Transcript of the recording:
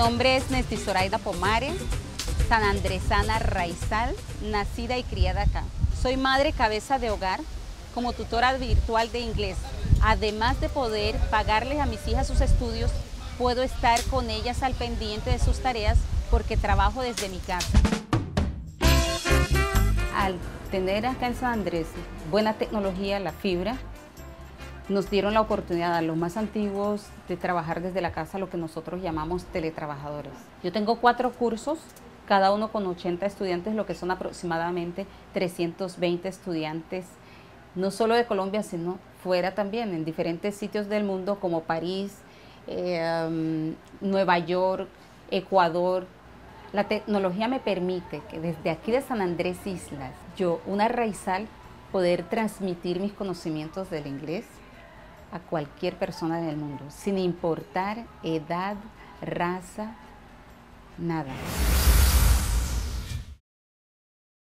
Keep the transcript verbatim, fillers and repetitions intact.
nombre es Nesty Zoraida Pomares, sanandresana raizal, nacida y criada acá. Soy madre cabeza de hogar, como tutora virtual de inglés. Además de poder pagarles a mis hijas sus estudios, puedo estar con ellas al pendiente de sus tareas porque trabajo desde mi casa. Al tener acá en San Andrés buena tecnología, la fibra, nos dieron la oportunidad a los más antiguos de trabajar desde la casa, lo que nosotros llamamos teletrabajadores. Yo tengo cuatro cursos, cada uno con ochenta estudiantes, lo que son aproximadamente trescientos veinte estudiantes, no solo de Colombia, sino fuera también, en diferentes sitios del mundo como París, eh, um, Nueva York, Ecuador. La tecnología me permite que desde aquí de San Andrés Islas, yo, una raizal, poder transmitir mis conocimientos del inglés a cualquier persona del mundo, sin importar edad, raza, nada.